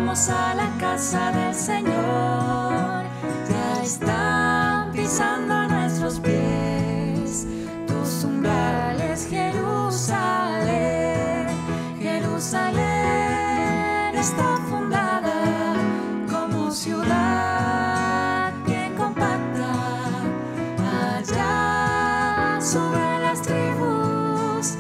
Vamos a la casa del Señor, ya están pisando nuestros pies tus umbrales, Jerusalén. Jerusalén está fundada como ciudad bien compacta, allá sobre las tribus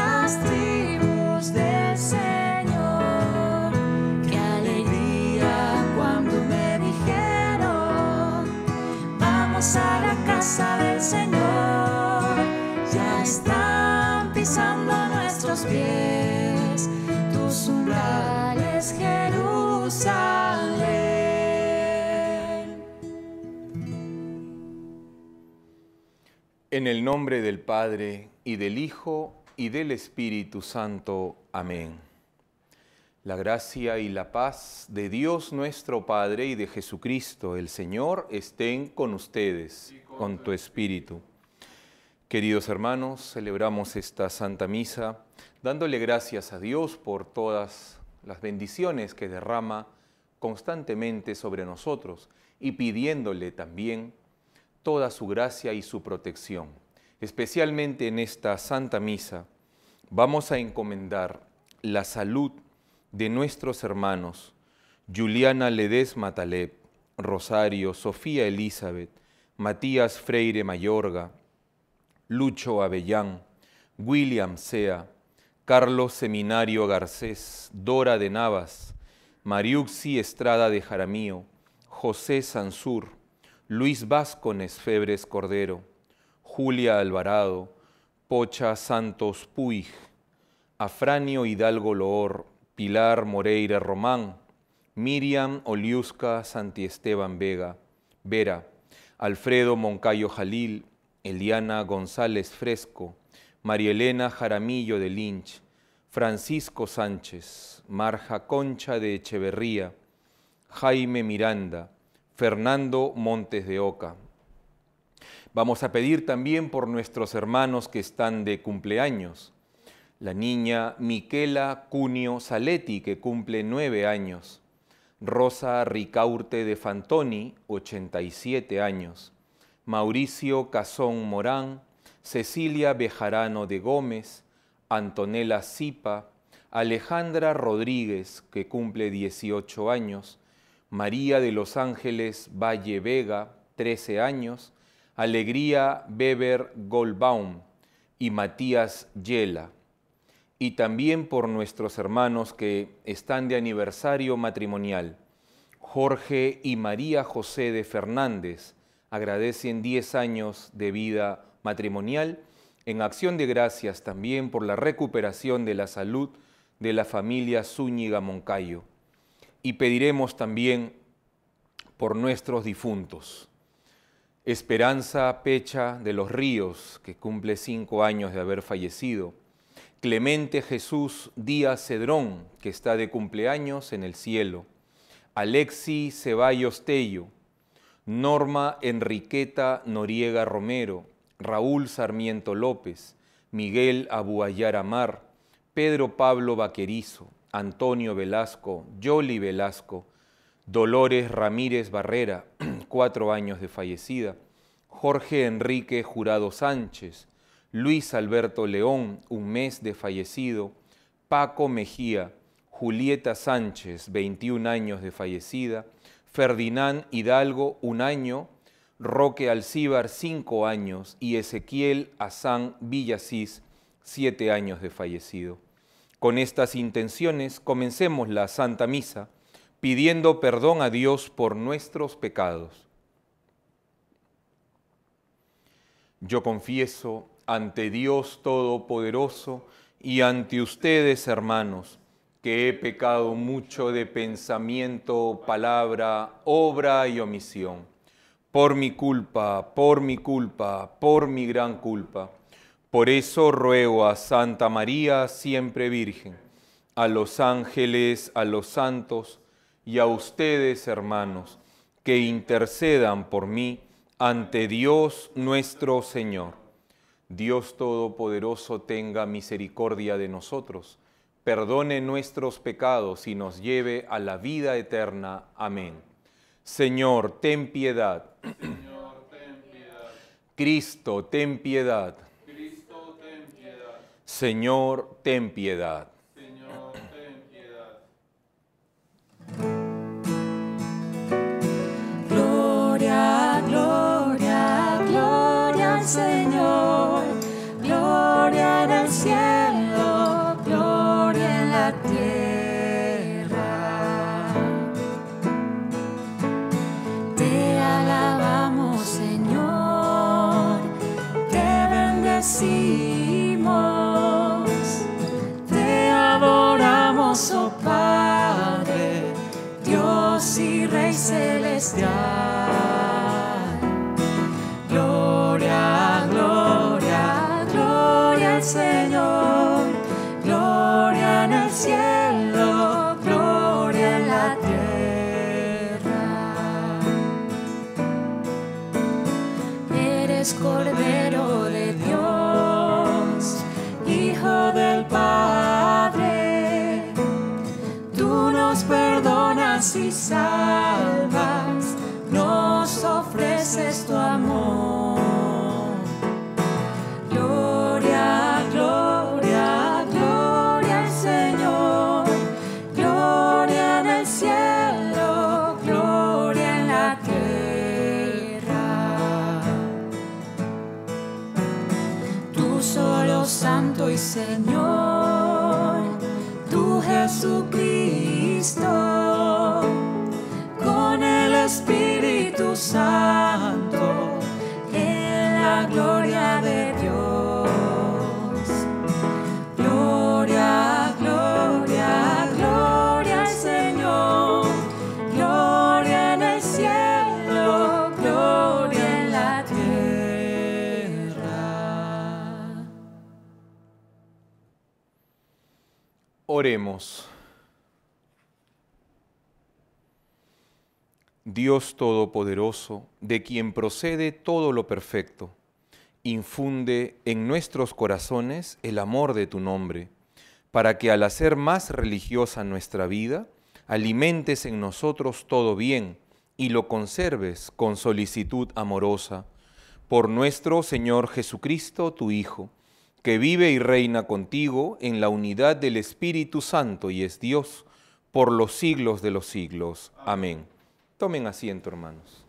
del Señor. Qué alegría cuando me dijeron, vamos a la casa del Señor, ya están pisando nuestros pies tus umbrales, Jerusalén. En el nombre del Padre, y del Hijo, y del Espíritu Santo. Amén. La gracia y la paz de Dios nuestro Padre y de Jesucristo el Señor estén con ustedes, con tu espíritu. Queridos hermanos, celebramos esta Santa Misa dándole gracias a Dios por todas las bendiciones que derrama constantemente sobre nosotros y pidiéndole también toda su gracia y su protección. Especialmente en esta Santa Misa vamos a encomendar la salud de nuestros hermanos Juliana Ledesma Taleb, Rosario, Sofía Elizabeth, Matías Freire Mayorga, Lucho Avellán, William Sea, Carlos Seminario Garcés, Dora de Navas, Mariuxi Estrada de Jaramillo, José Sansur, Luis Vázquez Febres Cordero, Julia Alvarado, Pocha Santos Puig, Afranio Hidalgo Loor, Pilar Moreira Román, Miriam Oliusca Santiesteban Vera, Alfredo Moncayo Jalil, Eliana González Fresco, María Elena Jaramillo de Lynch, Francisco Sánchez, Marja Concha de Echeverría, Jaime Miranda, Fernando Montes de Oca. Vamos a pedir también por nuestros hermanos que están de cumpleaños. La niña Miquela Cunio Saletti, que cumple 9 años. Rosa Ricaurte de Fantoni, 87 años. Mauricio Cazón Morán, Cecilia Bejarano de Gómez, Antonella Zipa, Alejandra Rodríguez, que cumple 18 años. María de los Ángeles Valle Vega, 13 años. Alegría Weber Goldbaum y Matías Yela. Y también por nuestros hermanos que están de aniversario matrimonial. Jorge y María José de Fernández agradecen 10 años de vida matrimonial, en acción de gracias también por la recuperación de la salud de la familia Zúñiga Moncayo. Y pediremos también por nuestros difuntos. Esperanza Pecha de los Ríos, que cumple 5 años de haber fallecido. Clemente Jesús Díaz Cedrón, que está de cumpleaños en el cielo. Alexi Ceballos Tello, Norma Enriqueta Noriega Romero, Raúl Sarmiento López, Miguel Abuayar Amar, Pedro Pablo Vaquerizo, Antonio Velasco, Yoli Velasco, Dolores Ramírez Barrera, 4 años de fallecida, Jorge Enrique Jurado Sánchez, Luis Alberto León, 1 mes de fallecido, Paco Mejía, Julieta Sánchez, 21 años de fallecida, Ferdinand Hidalgo, 1 año, Roque Alcíbar, 5 años, y Ezequiel Azán Villasís, 7 años de fallecido. Con estas intenciones comencemos la Santa Misa, pidiendo perdón a Dios por nuestros pecados. Yo confieso ante Dios Todopoderoso y ante ustedes, hermanos, que he pecado mucho de pensamiento, palabra, obra y omisión. Por mi culpa, por mi gran culpa. Por eso ruego a Santa María, siempre Virgen, a los ángeles, a los santos y a ustedes, hermanos, que intercedan por mí ante Dios nuestro Señor. Dios Todopoderoso tenga misericordia de nosotros, perdone nuestros pecados y nos lleve a la vida eterna. Amén. Señor, ten piedad. Señor, ten piedad. Cristo, ten piedad. Cristo, ten piedad. Señor, ten piedad. Señor, ten piedad. Gloria, gloria, gloria al Señor. Gloria en el cielo, gloria en la tierra. Te alabamos, Señor, te bendecimos, te adoramos, oh Padre, Dios y Rey celestial. Gloria, gloria, gloria al Señor, gloria en el cielo, gloria en la tierra. Eres Cordero de Dios, Hijo del Padre, tú nos perdonas y salvas, nos ofreces tu amor. Gloria, gloria, gloria al Señor, gloria en el cielo, gloria en la tierra. Tú solo Santo y Señor, tú Jesucristo, con el Espíritu Santo, en la gloria de Dios. Gloria, gloria, gloria al Señor, gloria en el cielo, gloria en la tierra. Oremos. Dios Todopoderoso, de quien procede todo lo perfecto, infunde en nuestros corazones el amor de tu nombre, para que al hacer más religiosa nuestra vida, alimentes en nosotros todo bien y lo conserves con solicitud amorosa, por nuestro Señor Jesucristo, tu Hijo, que vive y reina contigo en la unidad del Espíritu Santo y es Dios por los siglos de los siglos. Amén. Tomen asiento, hermanos.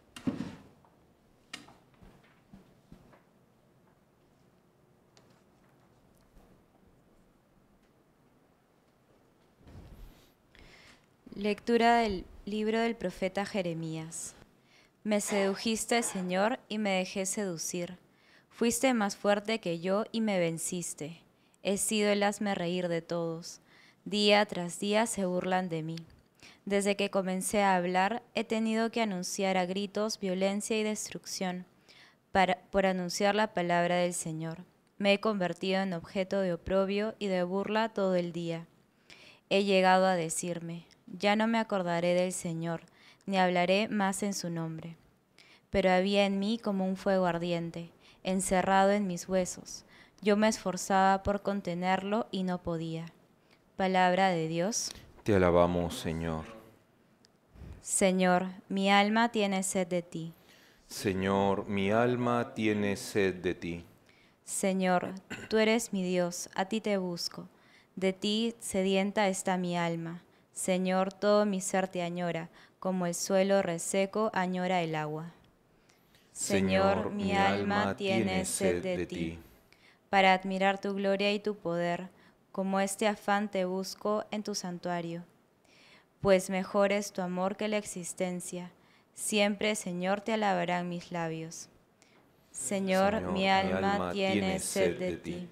Lectura del libro del profeta Jeremías. Me sedujiste, Señor, y me dejé seducir. Fuiste más fuerte que yo y me venciste. He sido el hazmerreír de todos. Día tras día se burlan de mí. Desde que comencé a hablar, he tenido que anunciar a gritos violencia y destrucción por anunciar la palabra del Señor. Me he convertido en objeto de oprobio y de burla todo el día. He llegado a decirme, ya no me acordaré del Señor, ni hablaré más en su nombre. Pero había en mí como un fuego ardiente, encerrado en mis huesos. Yo me esforzaba por contenerlo y no podía. Palabra de Dios. Te alabamos, Señor. Señor, mi alma tiene sed de ti. Señor, mi alma tiene sed de ti. Señor, tú eres mi Dios, a ti te busco. De ti sedienta está mi alma. Señor, todo mi ser te añora, como el suelo reseco añora el agua. Señor, mi alma tiene sed de ti. Para admirar tu gloria y tu poder, como este afán te busco en tu santuario. Pues mejor es tu amor que la existencia. Siempre, Señor, te alabarán mis labios. Señor, mi alma tiene sed de ti.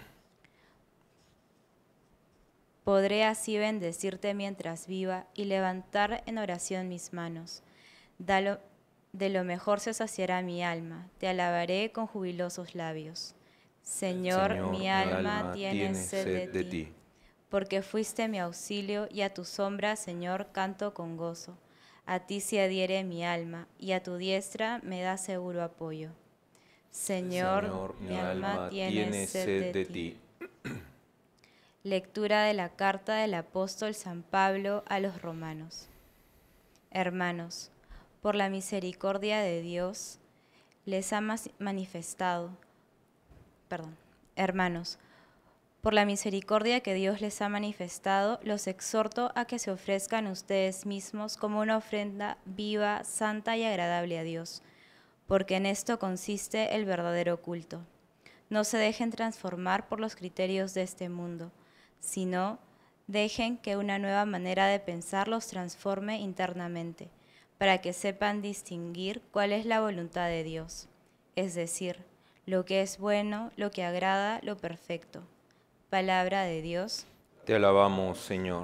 Podré así bendecirte mientras viva y levantar en oración mis manos. De lo mejor se saciará mi alma, te alabaré con jubilosos labios. Señor, mi alma tiene sed de ti. Porque fuiste mi auxilio y a tu sombra, Señor, canto con gozo. A ti se adhiere mi alma y a tu diestra me da seguro apoyo. Señor, mi alma tiene sed de ti. Lectura de la carta del apóstol San Pablo a los romanos. Hermanos, por la misericordia de Dios les ha manifestado, hermanos, por la misericordia que Dios les ha manifestado, los exhorto a que se ofrezcan ustedes mismos como una ofrenda viva, santa y agradable a Dios, porque en esto consiste el verdadero culto. No se dejen transformar por los criterios de este mundo, sino dejen que una nueva manera de pensar los transforme internamente, para que sepan distinguir cuál es la voluntad de Dios, es decir, lo que es bueno, lo que agrada, lo perfecto. Palabra de Dios. Te alabamos, Señor.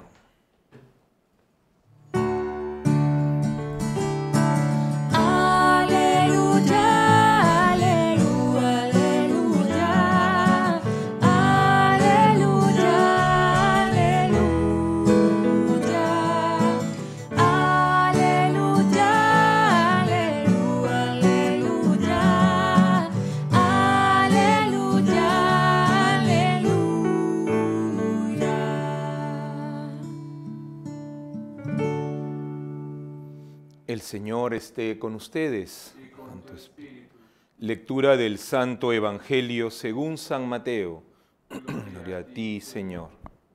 El Señor esté con ustedes. Y con tu espíritu. Lectura del Santo Evangelio según San Mateo. Gloria a ti, Señor.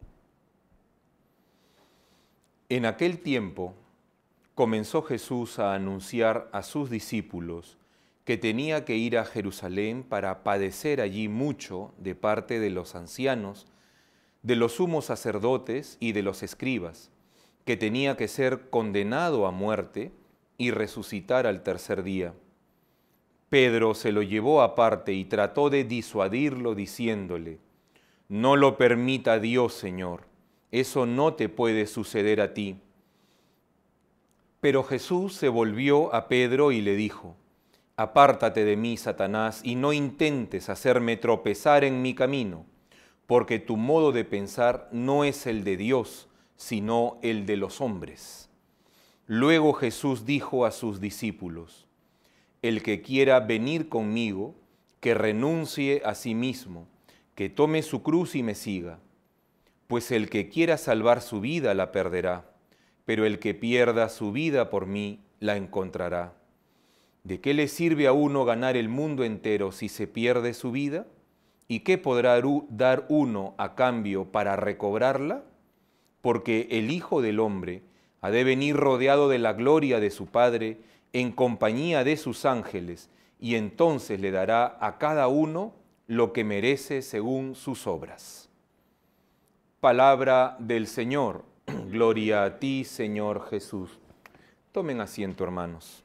En aquel tiempo comenzó Jesús a anunciar a sus discípulos que tenía que ir a Jerusalén para padecer allí mucho de parte de los ancianos, de los sumos sacerdotes y de los escribas, que tenía que ser condenado a muerte y resucitar al tercer día. Pedro se lo llevó aparte y trató de disuadirlo diciéndole: «No lo permita Dios, Señor, eso no te puede suceder a ti». Pero Jesús se volvió a Pedro y le dijo: «Apártate de mí, Satanás, y no intentes hacerme tropezar en mi camino, porque tu modo de pensar no es el de Dios, sino el de los hombres». Luego Jesús dijo a sus discípulos: «El que quiera venir conmigo, que renuncie a sí mismo, que tome su cruz y me siga. Pues el que quiera salvar su vida la perderá, pero el que pierda su vida por mí la encontrará. ¿De qué le sirve a uno ganar el mundo entero si se pierde su vida? ¿Y qué podrá dar uno a cambio para recobrarla? Porque el Hijo del Hombre ha de venir rodeado de la gloria de su Padre en compañía de sus ángeles, y entonces le dará a cada uno lo que merece según sus obras». Palabra del Señor. Gloria a ti, Señor Jesús. Tomen asiento, hermanos.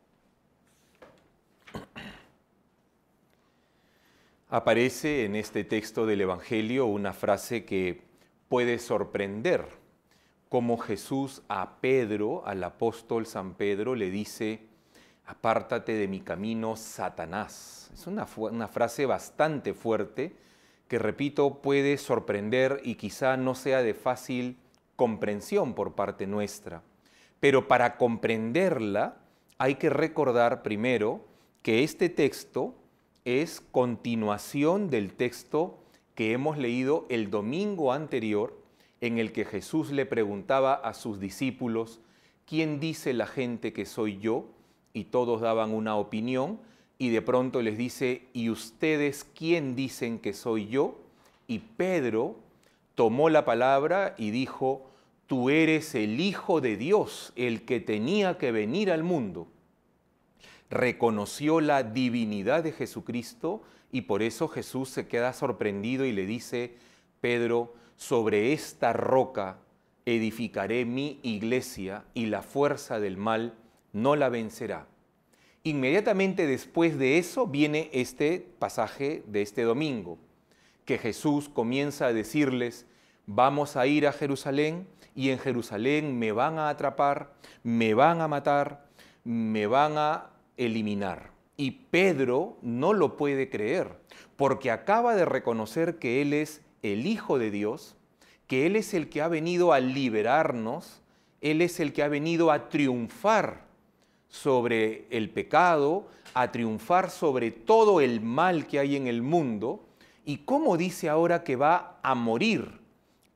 Aparece en este texto del Evangelio una frase que puede sorprender, como Jesús a Pedro, al apóstol San Pedro, le dice: «Apártate de mi camino, Satanás». Es una frase bastante fuerte que, repito, puede sorprender y quizá no sea de fácil comprensión por parte nuestra. Pero para comprenderla hay que recordar primero que este texto es continuación del texto que hemos leído el domingo anterior, en el que Jesús le preguntaba a sus discípulos: «¿Quién dice la gente que soy yo?». Y todos daban una opinión, y de pronto les dice: «¿Y ustedes quién dicen que soy yo?». Y Pedro tomó la palabra y dijo: «Tú eres el Hijo de Dios, el que tenía que venir al mundo». Reconoció la divinidad de Jesucristo y por eso Jesús se queda sorprendido y le dice: «Pedro, sobre esta roca edificaré mi iglesia y la fuerza del mal no la vencerá». Inmediatamente después de eso viene este pasaje de este domingo, que Jesús comienza a decirles: «Vamos a ir a Jerusalén y en Jerusalén me van a atrapar, me van a matar, me van a eliminar». Y Pedro no lo puede creer, porque acaba de reconocer que Él es el Hijo de Dios, que Él es el que ha venido a liberarnos, Él es el que ha venido a triunfar sobre el pecado, a triunfar sobre todo el mal que hay en el mundo. ¿Y cómo dice ahora que va a morir?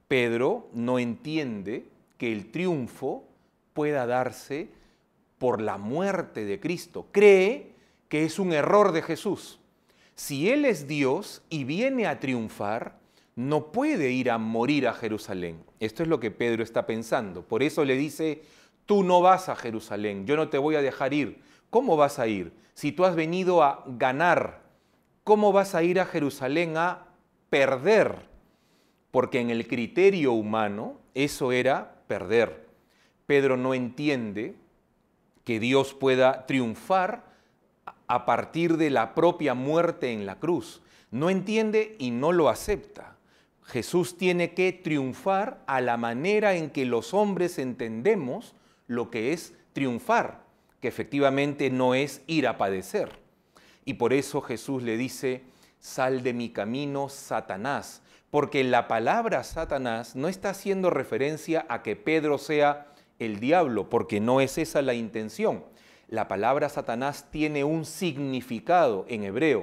Pedro no entiende que el triunfo pueda darse por la muerte de Cristo. Cree que es un error de Jesús. Si Él es Dios y viene a triunfar, no puede ir a morir a Jerusalén. Esto es lo que Pedro está pensando. Por eso le dice, tú no vas a Jerusalén, yo no te voy a dejar ir. ¿Cómo vas a ir? Si tú has venido a ganar, ¿cómo vas a ir a Jerusalén a perder? Porque en el criterio humano eso era perder. Pedro no entiende que Dios pueda triunfar a partir de la propia muerte en la cruz. No entiende y no lo acepta. Jesús tiene que triunfar a la manera en que los hombres entendemos lo que es triunfar, que efectivamente no es ir a padecer. Y por eso Jesús le dice, sal de mi camino, Satanás, porque la palabra Satanás no está haciendo referencia a que Pedro sea el diablo, porque no es esa la intención. La palabra Satanás tiene un significado en hebreo.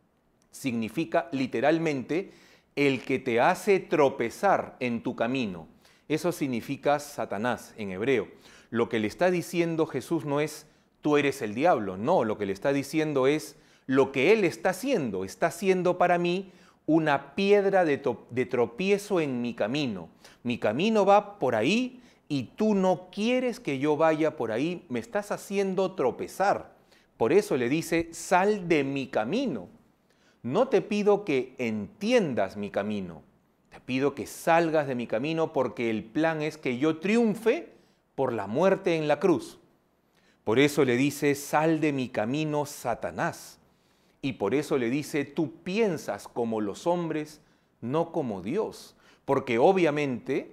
Significa literalmente el que te hace tropezar en tu camino. Eso significa Satanás en hebreo. Lo que le está diciendo Jesús no es tú eres el diablo, no, lo que le está diciendo es lo que Él está haciendo para mí una piedra de tropiezo en mi camino. Mi camino va por ahí y tú no quieres que yo vaya por ahí, me estás haciendo tropezar. Por eso le dice, sal de mi camino. No te pido que entiendas mi camino, te pido que salgas de mi camino porque el plan es que yo triunfe por la muerte en la cruz. Por eso le dice, sal de mi camino, Satanás. Y por eso le dice, tú piensas como los hombres, no como Dios. Porque obviamente,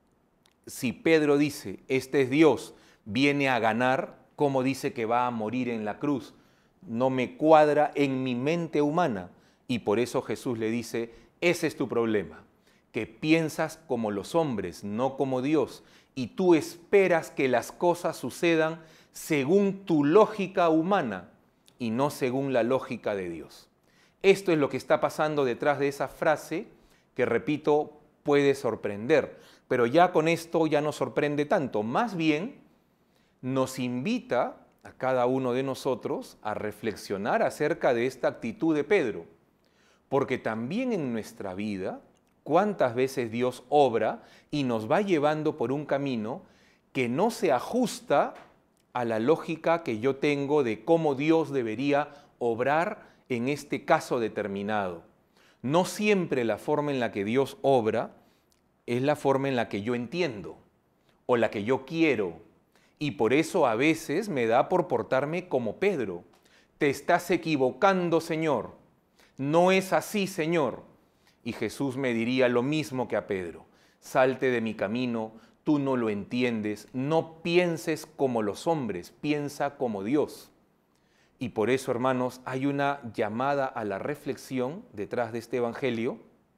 si Pedro dice, este es Dios, viene a ganar, ¿cómo dice que va a morir en la cruz? No me cuadra en mi mente humana. Y por eso Jesús le dice, ese es tu problema, que piensas como los hombres, no como Dios. Y tú esperas que las cosas sucedan según tu lógica humana y no según la lógica de Dios. Esto es lo que está pasando detrás de esa frase que, repito, puede sorprender. Pero ya con esto ya no sorprende tanto. Más bien, nos invita a cada uno de nosotros a reflexionar acerca de esta actitud de Pedro. Porque también en nuestra vida, cuántas veces Dios obra y nos va llevando por un camino que no se ajusta a la lógica que yo tengo de cómo Dios debería obrar en este caso determinado. No siempre la forma en la que Dios obra es la forma en la que yo entiendo o la que yo quiero. Y por eso a veces me da por portarme como Pedro. Te estás equivocando, Señor. No es así, Señor. Y Jesús me diría lo mismo que a Pedro. Salte de mi camino, tú no lo entiendes, no pienses como los hombres, piensa como Dios. Y por eso, hermanos, hay una llamada a la reflexión detrás de este evangelio,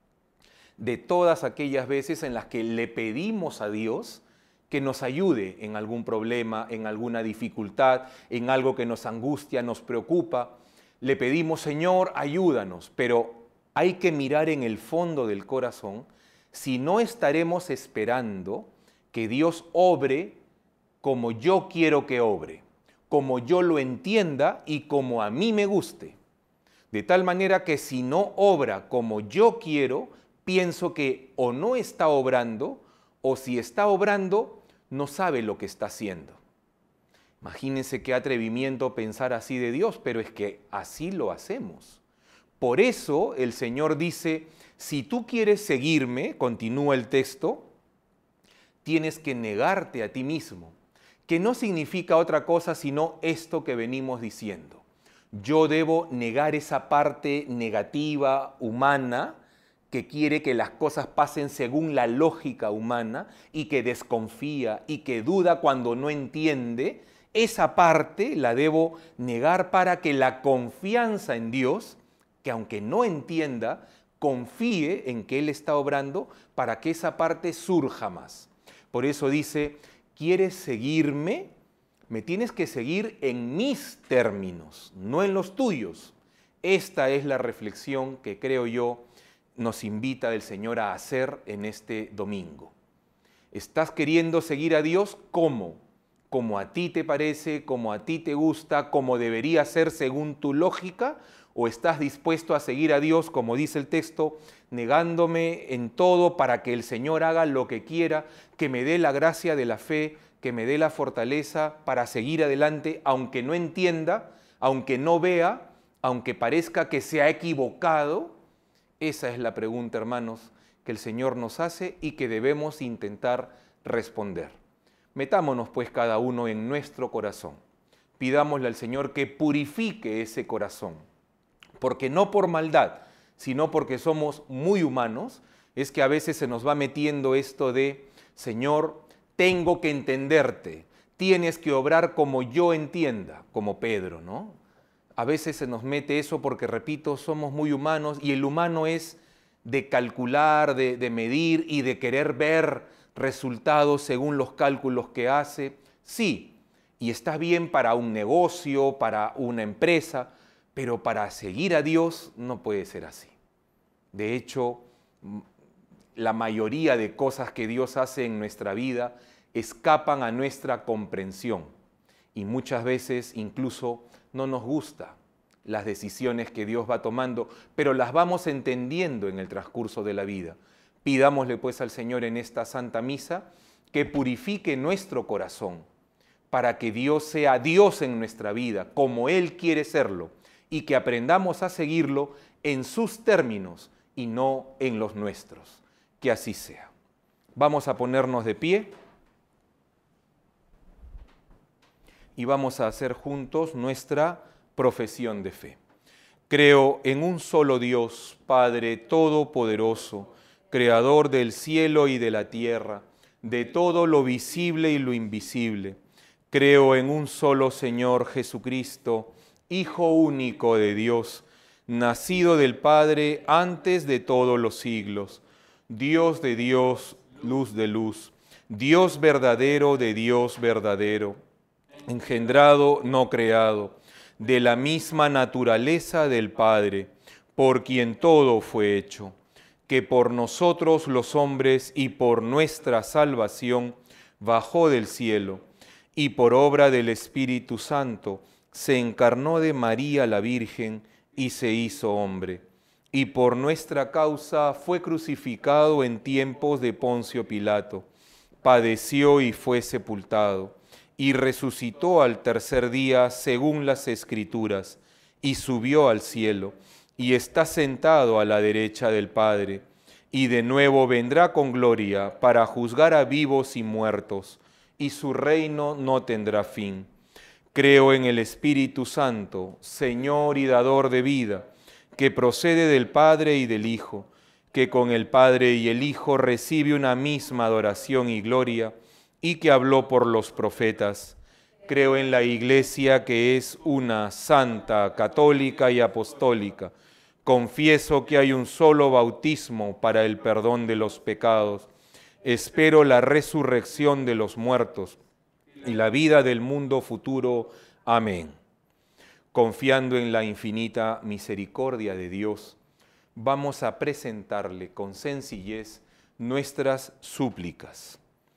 de todas aquellas veces en las que le pedimos a Dios que nos ayude en algún problema, en alguna dificultad, en algo que nos angustia, nos preocupa. Le pedimos, Señor, ayúdanos, pero hay que mirar en el fondo del corazón si no estaremos esperando que Dios obre como yo quiero que obre, como yo lo entienda y como a mí me guste. De tal manera que si no obra como yo quiero, pienso que o no está obrando, o si está obrando, no sabe lo que está haciendo. Imagínense qué atrevimiento pensar así de Dios, pero es que así lo hacemos. Por eso el Señor dice, si tú quieres seguirme, continúa el texto, tienes que negarte a ti mismo, que no significa otra cosa sino esto que venimos diciendo. Yo debo negar esa parte negativa, humana, que quiere que las cosas pasen según la lógica humana y que desconfía y que duda cuando no entiende. Esa parte la debo negar para que la confianza en Dios, que aunque no entienda, confíe en que Él está obrando para que esa parte surja más. Por eso dice, ¿quieres seguirme? Me tienes que seguir en mis términos, no en los tuyos. Esta es la reflexión que creo yo nos invita el Señor a hacer en este domingo. ¿Estás queriendo seguir a Dios? ¿Cómo? ¿Como a ti te parece, como a ti te gusta, como debería ser según tu lógica? ¿O estás dispuesto a seguir a Dios, como dice el texto, negándome en todo para que el Señor haga lo que quiera, que me dé la gracia de la fe, que me dé la fortaleza para seguir adelante, aunque no entienda, aunque no vea, aunque parezca que se ha equivocado? Esa es la pregunta, hermanos, que el Señor nos hace y que debemos intentar responder. Metámonos pues cada uno en nuestro corazón. Pidámosle al Señor que purifique ese corazón, porque no por maldad, sino porque somos muy humanos, es que a veces se nos va metiendo esto de, Señor, tengo que entenderte, tienes que obrar como yo entienda, como Pedro, ¿no? A veces se nos mete eso porque, repito, somos muy humanos y el humano es de calcular, de medir y de querer ver resultados según los cálculos que hace. Sí, y está bien para un negocio, para una empresa, pero para seguir a Dios no puede ser así. De hecho, la mayoría de cosas que Dios hace en nuestra vida escapan a nuestra comprensión y muchas veces incluso no nos gusta las decisiones que Dios va tomando, pero las vamos entendiendo en el transcurso de la vida. Pidámosle pues al Señor en esta Santa Misa que purifique nuestro corazón para que Dios sea Dios en nuestra vida, como Él quiere serlo, y que aprendamos a seguirlo en sus términos y no en los nuestros. Que así sea. Vamos a ponernos de pie y vamos a hacer juntos nuestra profesión de fe. Creo en un solo Dios, Padre Todopoderoso, Creador del cielo y de la tierra, de todo lo visible y lo invisible. Creo en un solo Señor Jesucristo, Hijo único de Dios, nacido del Padre antes de todos los siglos, Dios de Dios, luz de luz, Dios verdadero de Dios verdadero, engendrado, no creado, de la misma naturaleza del Padre, por quien todo fue hecho, que por nosotros los hombres y por nuestra salvación bajó del cielo, y por obra del Espíritu Santo se encarnó de María la Virgen y se hizo hombre, y por nuestra causa fue crucificado en tiempos de Poncio Pilato, padeció y fue sepultado, y resucitó al tercer día según las Escrituras, y subió al cielo, y está sentado a la derecha del Padre, y de nuevo vendrá con gloria para juzgar a vivos y muertos, y su reino no tendrá fin. Creo en el Espíritu Santo, Señor y dador de vida, que procede del Padre y del Hijo, que con el Padre y el Hijo recibe una misma adoración y gloria, y que habló por los profetas. Creo en la Iglesia, que es una, santa, católica y apostólica. Confieso que hay un solo bautismo para el perdón de los pecados. Espero la resurrección de los muertos y la vida del mundo futuro. Amén. Confiando en la infinita misericordia de Dios, vamos a presentarle con sencillez nuestras súplicas.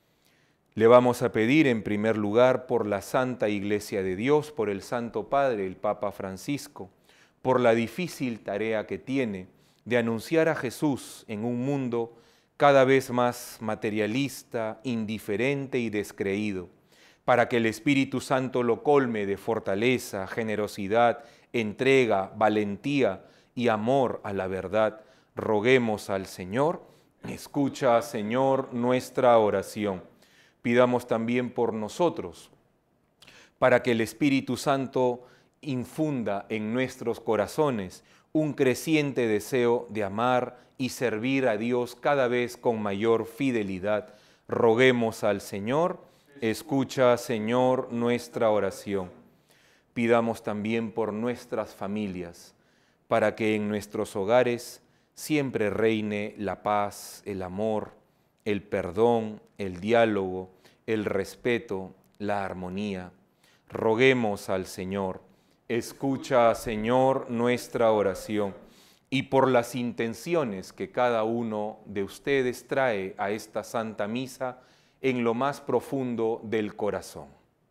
Le vamos a pedir en primer lugar por la Santa Iglesia de Dios, por el Santo Padre, el Papa Francisco, por la difícil tarea que tiene de anunciar a Jesús en un mundo cada vez más materialista, indiferente y descreído, para que el Espíritu Santo lo colme de fortaleza, generosidad, entrega, valentía y amor a la verdad. Roguemos al Señor. Escucha, Señor, nuestra oración. Pidamos también por nosotros, para que el Espíritu Santo infunda en nuestros corazones un creciente deseo de amar y servir a Dios cada vez con mayor fidelidad. Roguemos al Señor. Escucha, Señor, nuestra oración. Pidamos también por nuestras familias, para que en nuestros hogares siempre reine la paz, el amor, el perdón, el diálogo, el respeto, la armonía. Roguemos al Señor. Escucha, Señor, nuestra oración. y por las intenciones que cada uno de ustedes trae a esta Santa Misa en lo más profundo del corazón.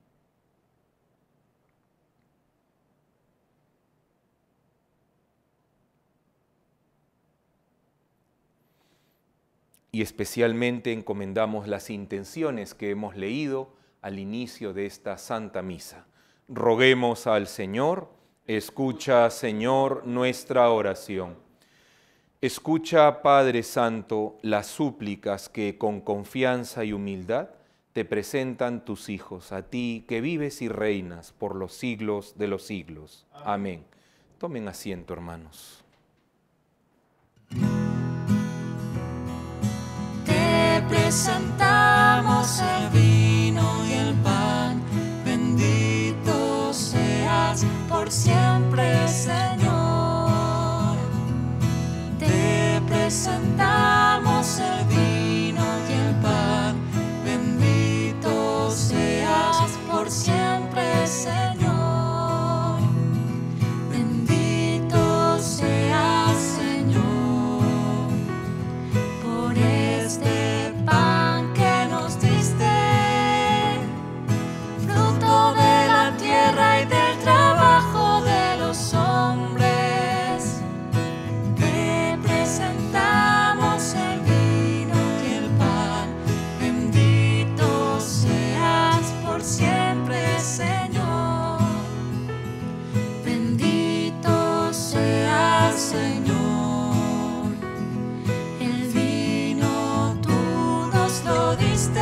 Y especialmente encomendamos las intenciones que hemos leído al inicio de esta Santa Misa. Roguemos al Señor. Escucha, Señor, nuestra oración. Escucha, Padre Santo, las súplicas que con confianza y humildad te presentan tus hijos, a ti que vives y reinas por los siglos de los siglos. Amén. Tomen asiento, hermanos. Te presentamos el vino y el pan, bendito seas por siempre, Señor. Te presentamos el vino y el pan, bendito seas por siempre, Señor. Bendito seas, Señor, por este pan que nos diste, fruto de la tierra y del trabajo de los hombres. Te presentamos el vino y el pan, bendito seas por siempre, Señor. Bendito seas, Señor. El vino tú nos lo diste,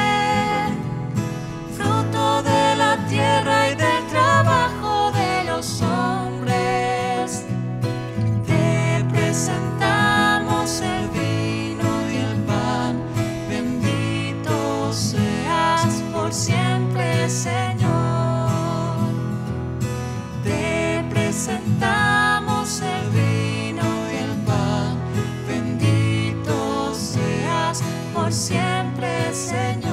fruto de la tierra y del trabajo de los hombres. Te presentamos el vino y el pan, bendito seas por siempre, Señor. Te presentamos el vino y el pan, bendito seas por siempre, Señor.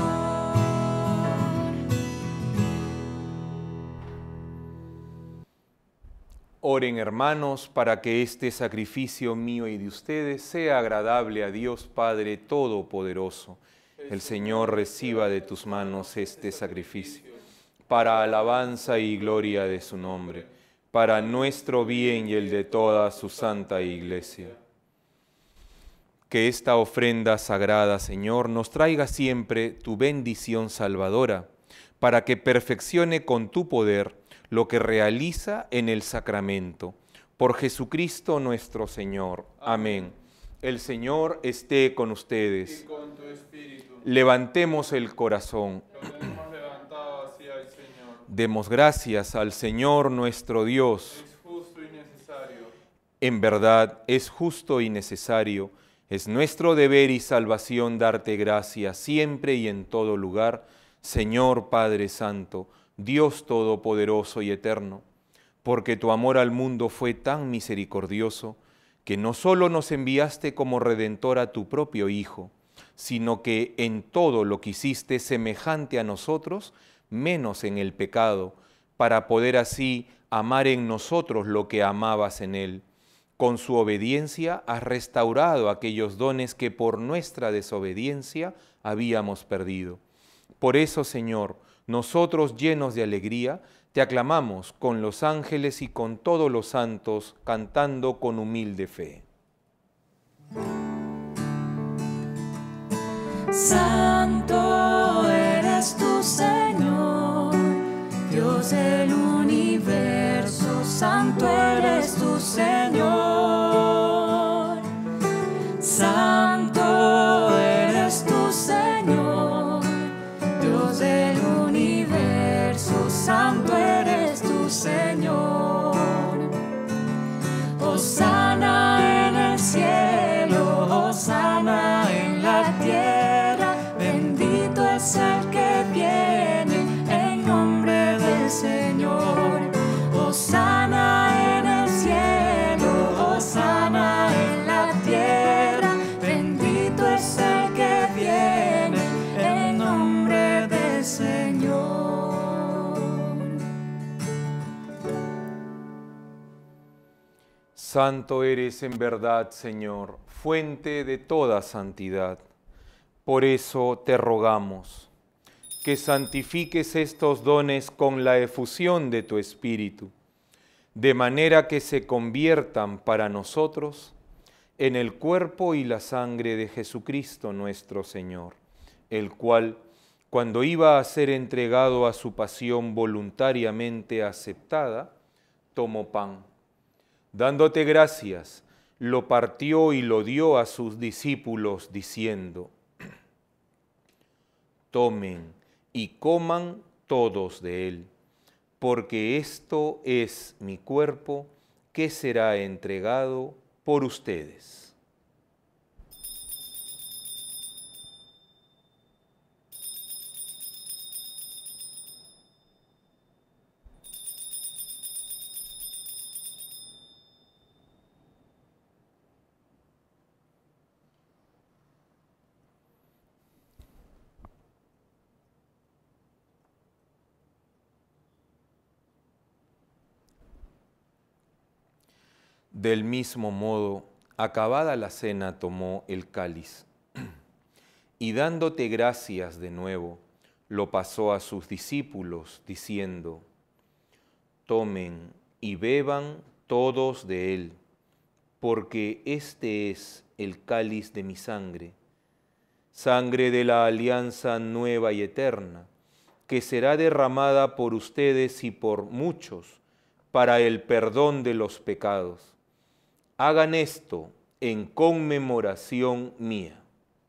Oren, hermanos, para que este sacrificio mío y de ustedes sea agradable a Dios Padre Todopoderoso. El Señor reciba de tus manos este sacrificio, para alabanza y gloria de su nombre, para nuestro bien y el de toda su santa Iglesia. Que esta ofrenda sagrada, Señor, nos traiga siempre tu bendición salvadora, para que perfeccione con tu poder lo que realiza en el sacramento. Por Jesucristo nuestro Señor. Amén. El Señor esté con ustedes. Y con tu espíritu. Levantemos el corazón. Lo tenemos levantado hacia el Señor. Demos gracias al Señor nuestro Dios. Es justo y necesario. En verdad es justo y necesario, es nuestro deber y salvación darte gracias siempre y en todo lugar, Señor Padre Santo, Dios Todopoderoso y Eterno, porque tu amor al mundo fue tan misericordioso, que no solo nos enviaste como Redentor a tu propio Hijo, sino que en todo lo que hiciste semejante a nosotros, menos en el pecado, para poder así amar en nosotros lo que amabas en Él. Con su obediencia has restaurado aquellos dones que por nuestra desobediencia habíamos perdido. Por eso, Señor, nosotros llenos de alegría, te aclamamos con los ángeles y con todos los santos, cantando con humilde fe. Santo eres tú, Señor, Dios del universo. Santo eres tú, Señor. Santo eres tú, Señor, Dios del universo. Santo eres tú, Señor. Hosana en el cielo, hosana en la tierra. Bendito es el que viene en nombre del Señor. Hosana en el cielo, hosana en la tierra. Bendito es el que viene en nombre del Señor. Santo eres en verdad, Señor, fuente de toda santidad. Por eso te rogamos que santifiques estos dones con la efusión de tu Espíritu, de manera que se conviertan para nosotros en el cuerpo y la sangre de Jesucristo nuestro Señor, el cual, cuando iba a ser entregado a su pasión voluntariamente aceptada, tomó pan. Dándote gracias, lo partió y lo dio a sus discípulos, diciendo: tomen y coman todos de él, porque esto es mi cuerpo que será entregado por ustedes. Del mismo modo, acabada la cena, tomó el cáliz y dándote gracias de nuevo, lo pasó a sus discípulos, diciendo: tomen y beban todos de él, porque este es el cáliz de mi sangre, sangre de la alianza nueva y eterna, que será derramada por ustedes y por muchos para el perdón de los pecados. Hagan esto en conmemoración mía.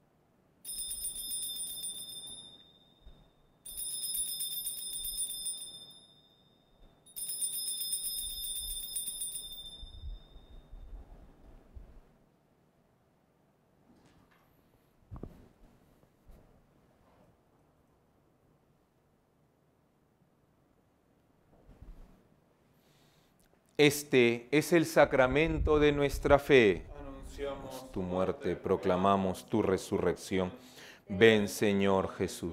Este es el sacramento de nuestra fe. Anunciamos Tu muerte, proclamamos tu resurrección. Ven, Señor Jesús.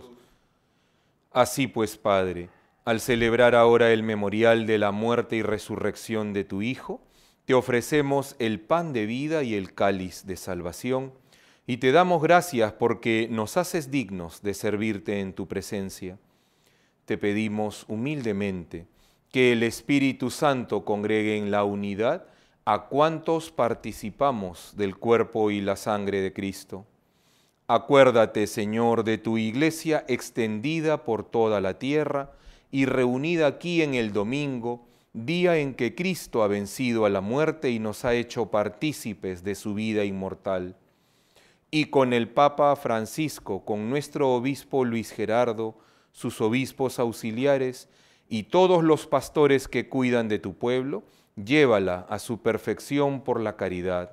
Así pues, Padre, al celebrar ahora el memorial de la muerte y resurrección de tu Hijo, te ofrecemos el pan de vida y el cáliz de salvación, y te damos gracias porque nos haces dignos de servirte en tu presencia. Te pedimos humildemente que el Espíritu Santo congregue en la unidad a cuantos participamos del cuerpo y la sangre de Cristo. Acuérdate, Señor, de tu iglesia extendida por toda la tierra y reunida aquí en el domingo, día en que Cristo ha vencido a la muerte y nos ha hecho partícipes de su vida inmortal. Y con el Papa Francisco, con nuestro obispo Luis Gerardo, sus obispos auxiliares y todos los pastores que cuidan de tu pueblo, llévala a su perfección por la caridad.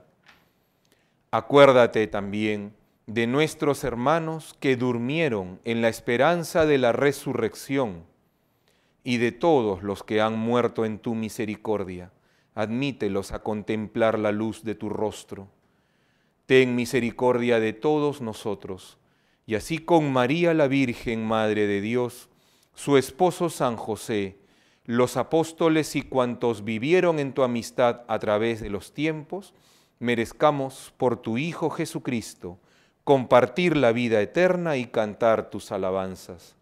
Acuérdate también de nuestros hermanos que durmieron en la esperanza de la resurrección y de todos los que han muerto en tu misericordia. Admítelos a contemplar la luz de tu rostro. Ten misericordia de todos nosotros, y así con María la Virgen, Madre de Dios, su esposo San José, los apóstoles y cuantos vivieron en tu amistad a través de los tiempos, merezcamos por tu Hijo Jesucristo compartir la vida eterna y cantar tus alabanzas.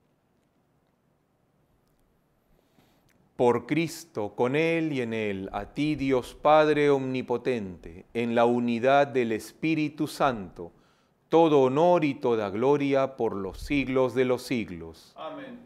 Por Cristo, con Él y en Él, a ti Dios Padre Omnipotente, en la unidad del Espíritu Santo, todo honor y toda gloria por los siglos de los siglos. Amén.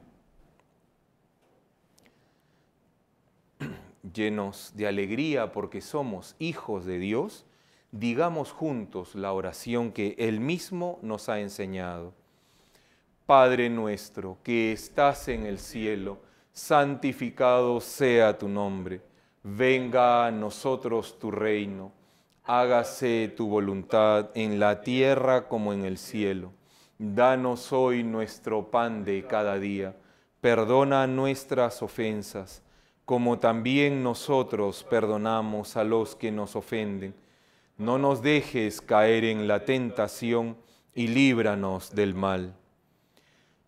Llenos de alegría porque somos hijos de Dios, digamos juntos la oración que Él mismo nos ha enseñado. Padre nuestro que estás en el cielo, santificado sea tu nombre. Venga a nosotros tu reino. Hágase tu voluntad en la tierra como en el cielo. Danos hoy nuestro pan de cada día. Perdona nuestras ofensas, como también nosotros perdonamos a los que nos ofenden. No nos dejes caer en la tentación y líbranos del mal.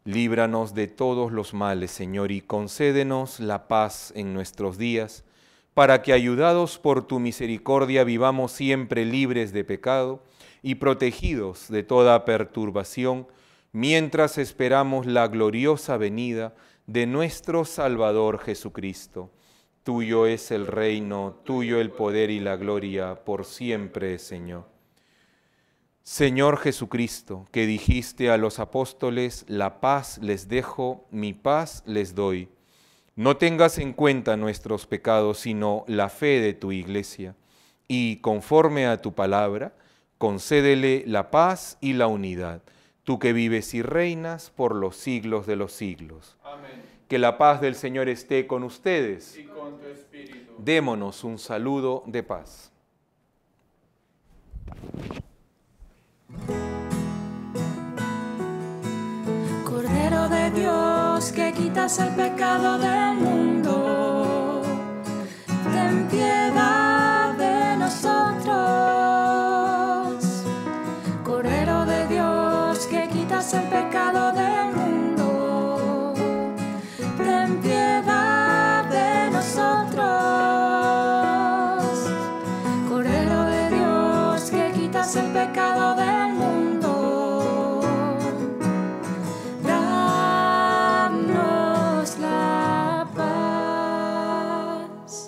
Líbranos de todos los males, Señor, y concédenos la paz en nuestros días, para que, ayudados por tu misericordia, vivamos siempre libres de pecado y protegidos de toda perturbación, mientras esperamos la gloriosa venida de nuestro Salvador Jesucristo. Tuyo es el reino, tuyo el poder y la gloria, por siempre, Señor. Señor Jesucristo, que dijiste a los apóstoles, la paz les dejo, mi paz les doy. No tengas en cuenta nuestros pecados, sino la fe de tu Iglesia, y conforme a tu palabra, concédele la paz y la unidad, tú que vives y reinas por los siglos de los siglos. Amén. Que la paz del Señor esté con ustedes. Y con tu espíritu. Démonos un saludo de paz. Cordero de Dios, que quitas el pecado del mundo, ten piedad de nosotros. Cordero de Dios, que quitas el pecado del mundo, ten piedad de nosotros. Cordero de Dios, que quitas el pecado del mundo, danos la paz.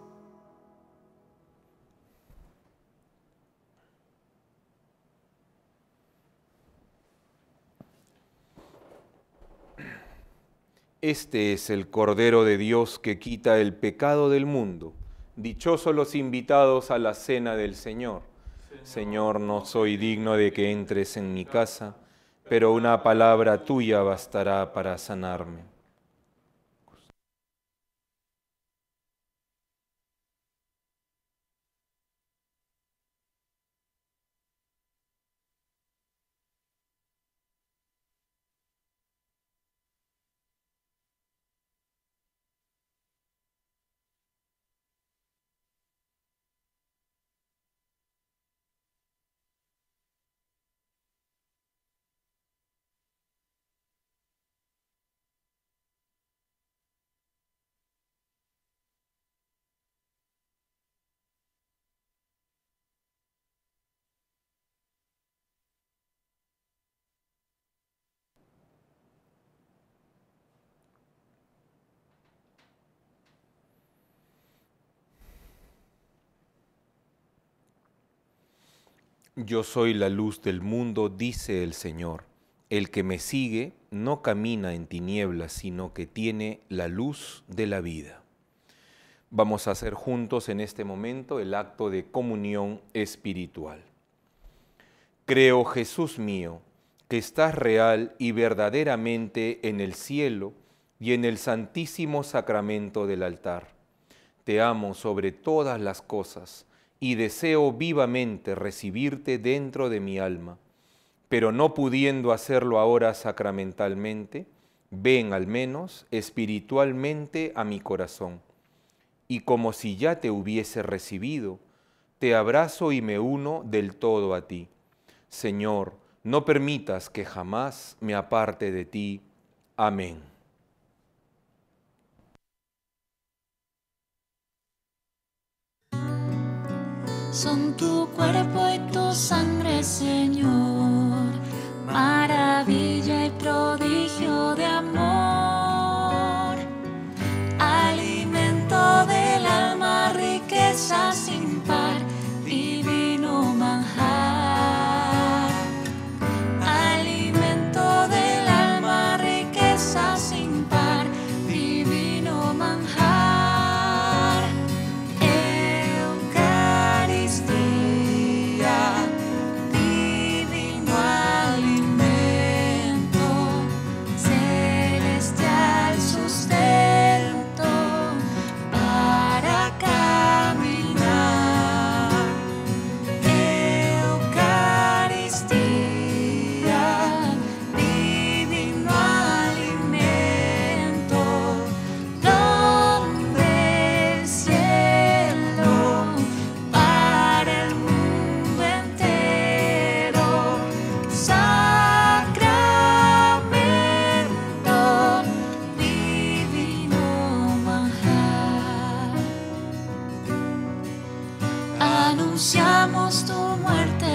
Este es el Cordero de Dios que quita el pecado del mundo. Dichosos los invitados a la cena del Señor. Señor, no soy digno de que entres en mi casa, pero una palabra tuya bastará para sanarme. Yo soy la luz del mundo, dice el Señor. El que me sigue no camina en tinieblas, sino que tiene la luz de la vida. Vamos a hacer juntos en este momento el acto de comunión espiritual. Creo, Jesús mío, que estás real y verdaderamente en el cielo y en el santísimo sacramento del altar. Te amo sobre todas las cosas y deseo vivamente recibirte dentro de mi alma, pero no pudiendo hacerlo ahora sacramentalmente, ven al menos espiritualmente a mi corazón, y como si ya te hubiese recibido, te abrazo y me uno del todo a ti. Señor, no permitas que jamás me aparte de ti. Amén. Son tu cuerpo y tu sangre, Señor, maravilla y prodigio de amor, alimento del alma, riqueza sin par, divino manjar, alimento del alma, riqueza sin par, divino manjar. Divino alimento,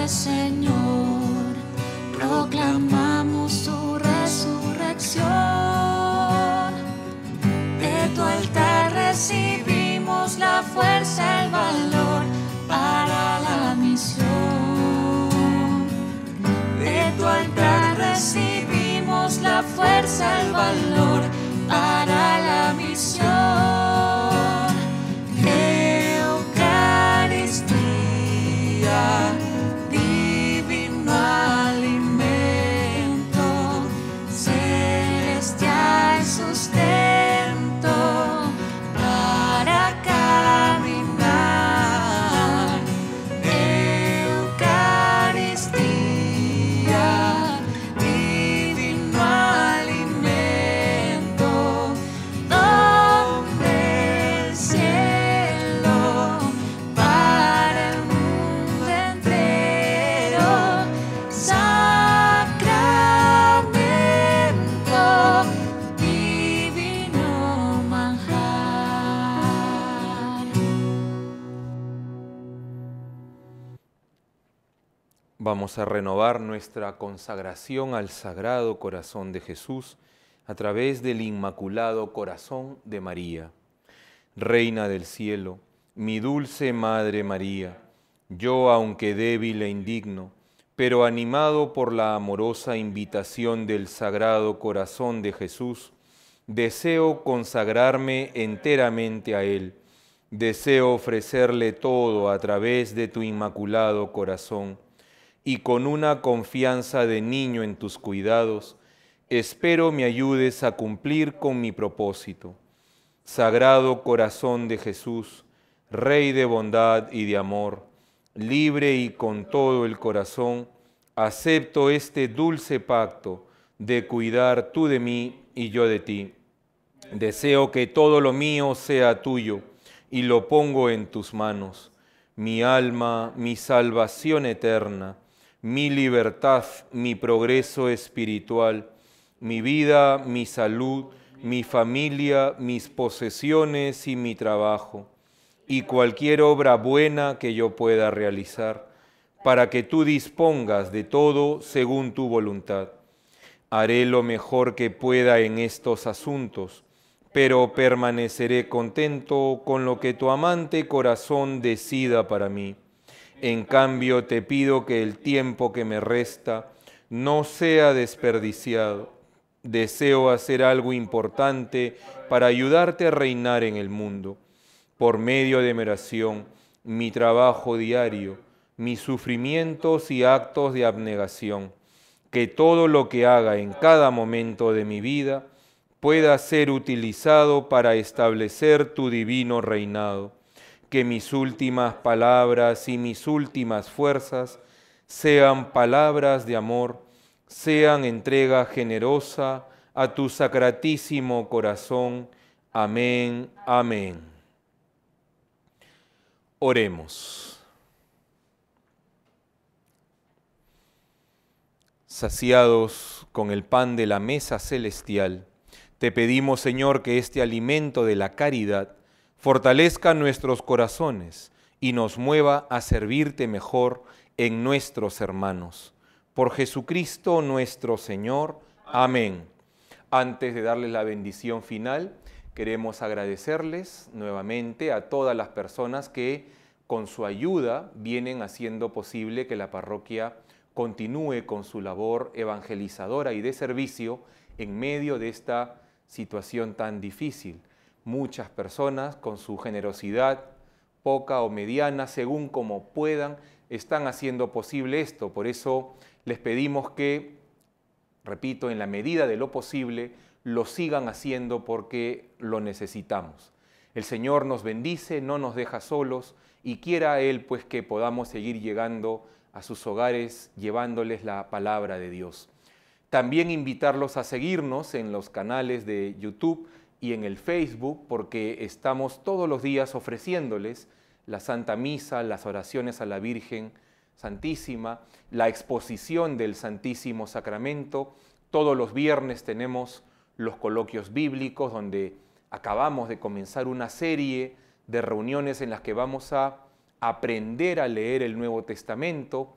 Señor, proclamamos su resurrección. De tu altar recibimos la fuerza, el valor para la misión. De tu altar recibimos la fuerza, el valor para la misión. Eucaristía, divino alimento, celestial sustento para caminar. Eucaristía, divino alimento, don del cielo para el mundo entero. Sacramento, divino manjar. Vamos a renovar nuestra consagración al Sagrado Corazón de Jesús a través del Inmaculado Corazón de María. Reina del cielo, mi dulce Madre María, yo, aunque débil e indigno, pero animado por la amorosa invitación del Sagrado Corazón de Jesús, deseo consagrarme enteramente a Él. Deseo ofrecerle todo a través de tu Inmaculado Corazón, y con una confianza de niño en tus cuidados, espero me ayudes a cumplir con mi propósito. Sagrado Corazón de Jesús, Rey de bondad y de amor, libre y con todo el corazón, acepto este dulce pacto de cuidar tú de mí y yo de ti. Deseo que todo lo mío sea tuyo y lo pongo en tus manos. Mi alma, mi salvación eterna, mi libertad, mi progreso espiritual, mi vida, mi salud, mi familia, mis posesiones y mi trabajo, y cualquier obra buena que yo pueda realizar, para que tú dispongas de todo según tu voluntad. Haré lo mejor que pueda en estos asuntos, pero permaneceré contento con lo que tu amante corazón decida para mí. En cambio, te pido que el tiempo que me resta no sea desperdiciado. Deseo hacer algo importante para ayudarte a reinar en el mundo. Por medio de mi oración, mi trabajo diario, mis sufrimientos y actos de abnegación, que todo lo que haga en cada momento de mi vida pueda ser utilizado para establecer tu divino reinado. Que mis últimas palabras y mis últimas fuerzas sean palabras de amor, sean entrega generosa a tu sacratísimo corazón. Amén, amén. Oremos. Saciados con el pan de la mesa celestial, te pedimos, Señor, que este alimento de la caridad fortalezca nuestros corazones y nos mueva a servirte mejor en nuestros hermanos. Por Jesucristo nuestro Señor. Amén. Antes de darles la bendición final, queremos agradecerles nuevamente a todas las personas que con su ayuda vienen haciendo posible que la parroquia continúe con su labor evangelizadora y de servicio en medio de esta situación tan difícil. Muchas personas con su generosidad, poca o mediana, según como puedan, están haciendo posible esto. Por eso les pedimos que, repito, en la medida de lo posible, lo sigan haciendo porque lo necesitamos. El Señor nos bendice, no nos deja solos y quiera Él pues que podamos seguir llegando a sus hogares llevándoles la palabra de Dios. También invitarlos a seguirnos en los canales de YouTube y en el Facebook, porque estamos todos los días ofreciéndoles la Santa Misa, las oraciones a la Virgen Santísima, la exposición del Santísimo Sacramento. Todos los viernes tenemos los coloquios bíblicos, donde acabamos de comenzar una serie de reuniones en las que vamos a aprender a leer el Nuevo Testamento,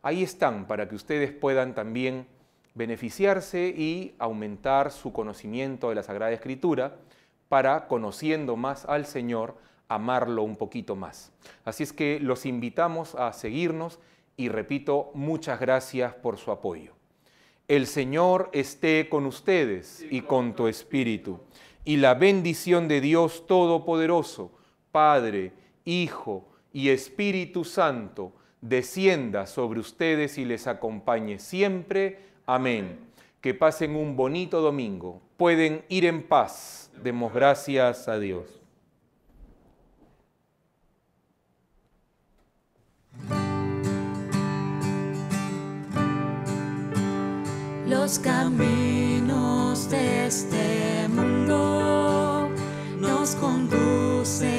ahí están para que ustedes puedan también beneficiarse y aumentar su conocimiento de la Sagrada Escritura para, conociendo más al Señor, amarlo un poquito más. Así es que los invitamos a seguirnos y repito, muchas gracias por su apoyo. El Señor esté con ustedes y con tu espíritu. Y la bendición de Dios Todopoderoso, Padre, Hijo y Espíritu Santo, descienda sobre ustedes y les acompañe siempre. Amén. Que pasen un bonito domingo. Pueden ir en paz. Demos gracias a Dios. Los caminos de este mundo nos conducen